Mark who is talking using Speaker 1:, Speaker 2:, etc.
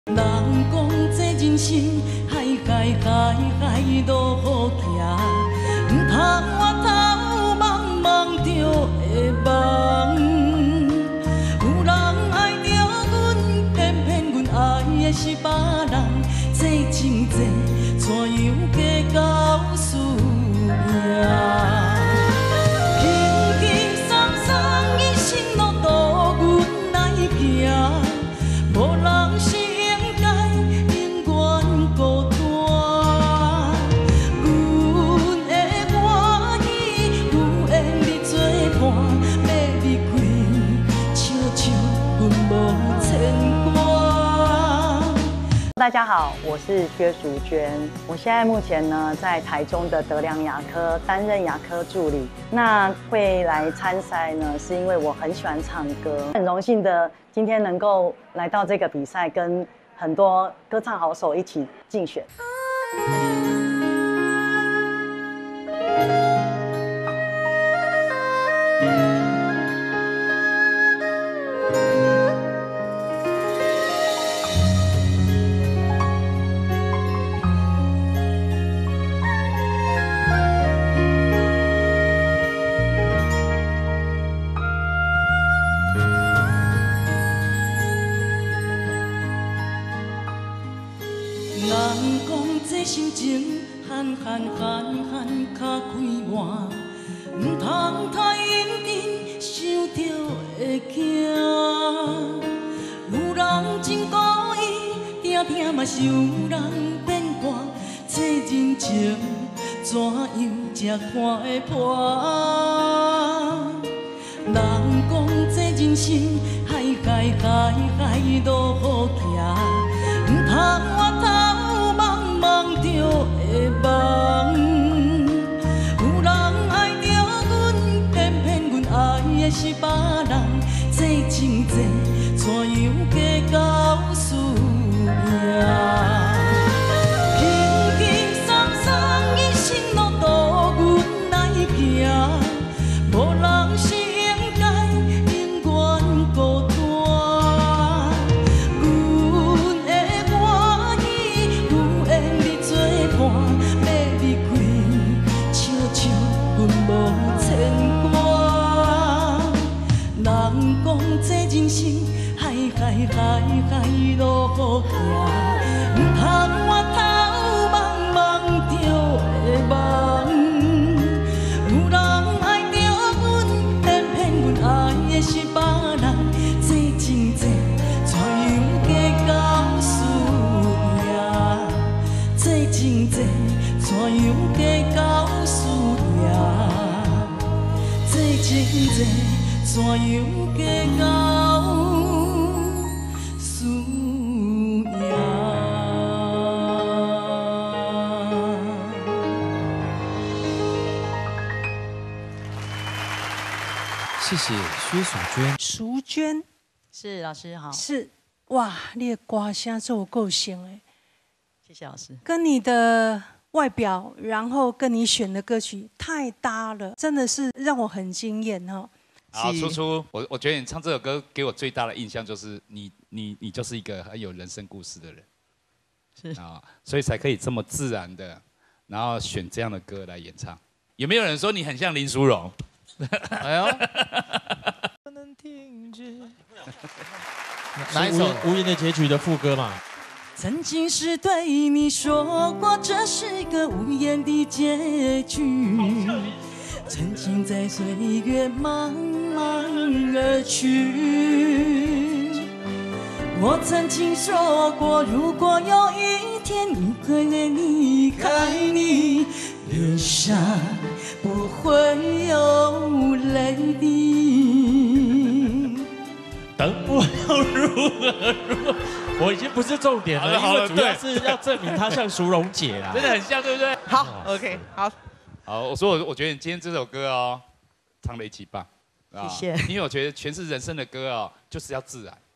Speaker 1: 人讲这人生海海海海路好行，唔通我头茫茫着会梦。有人爱着阮，偏偏阮爱的是别人，这情这怎样加到输赢？ 无人是应该永远孤单，阮的欢喜有缘你作伴，要离开，笑笑阮无牵挂。
Speaker 2: 大家好，我是薛淑娟，我现在目前呢在台中的德良牙科担任牙科助理。那会来参赛呢，是因为我很喜欢唱歌，很荣幸的今天能够来到这个比赛，跟很多歌唱好手一起竞选。
Speaker 1: 人讲这心情憨憨憨憨较快活，唔通太认真，想着会惊。有人真故意，定定嘛是有人变卦，这人情怎样才看会破？人讲这人生海海海海路好行。 唔通我头茫茫着会梦，有人爱着阮，偏偏阮爱的是别人，这情这怎样加到输赢？轻轻松松一生路途阮来行，无人是应该永远孤单。 人讲这人生海海海海路好行，唔通我头茫茫着会梦。有人爱着阮，偏偏阮爱的是别人，这情这怎样加到输赢？这情这怎样加到输赢？这情这。 怎样加到输赢？
Speaker 3: 谢谢薛淑娟。
Speaker 4: 淑娟
Speaker 2: 是老师好，
Speaker 4: 是哇，你的歌声这有够像哎，
Speaker 2: 谢谢老师。
Speaker 4: 跟你的外表，然后跟你选的歌曲太搭了，真的是让我很惊艳哈。
Speaker 3: 好，初初，我觉得你唱这首歌给我最大的印象就是你就是一个很有人生故事的人，
Speaker 2: 是
Speaker 3: 啊，所以才可以这么自然的，然后选这样的歌来演唱。有没有人说你很像林淑荣？哎呦，不能停止。
Speaker 5: 哪一首《无言的结局》的副歌嘛？
Speaker 1: 曾经是对你说过，这是个无言的结局。 曾经在岁月慢慢而去，我曾经说过，如果有一天你会离开你，脸上不会有泪滴。
Speaker 5: 等不了如何如何，我已经不是重点了，因为主要是要证明她像淑荣姐啦，
Speaker 3: 真的很像，对不对？
Speaker 6: 好 ，OK， 好。
Speaker 3: 好，我说我觉得你今天这首歌哦，唱得一起棒，
Speaker 2: 谢谢。
Speaker 3: 因为我觉得诠释人生的歌哦，就是要自然。